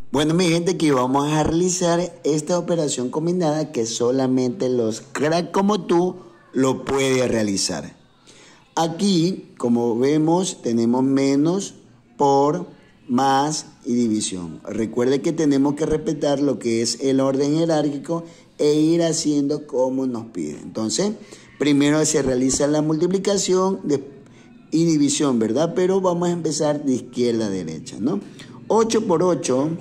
Bueno, mi gente, aquí vamos a realizar esta operación combinada que solamente los cracks como tú lo pueden realizar. Aquí, como vemos, tenemos menos, por, más y división. Recuerde que tenemos que respetar lo que es el orden jerárquico e ir haciendo como nos pide. Entonces, primero se realiza la multiplicación y división, ¿verdad? Pero vamos a empezar de izquierda a derecha, ¿no? 8 por 8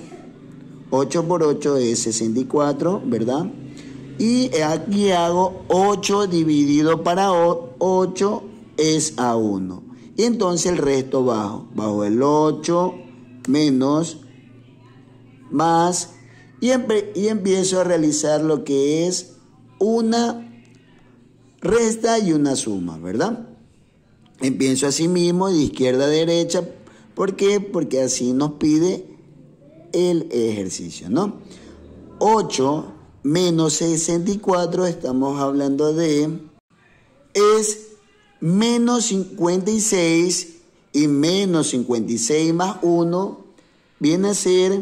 es 64, ¿verdad? Y aquí hago 8 dividido para 8 es a 1. Y entonces el resto bajo el 8 menos, más, y empiezo a realizar lo que es una resta y una suma, ¿verdad? Empiezo así mismo de izquierda a derecha. ¿Por qué? Porque así nos pide el ejercicio, ¿no? 8 menos 64, estamos hablando de, es menos 56, y menos 56 más 1 viene a ser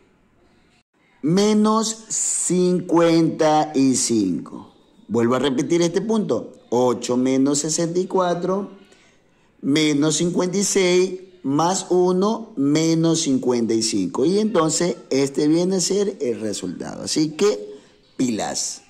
menos 55. Vuelvo a repetir este punto. 8 menos 64 menos 56 más 1 menos 55. Y entonces este viene a ser el resultado. Así que pilas.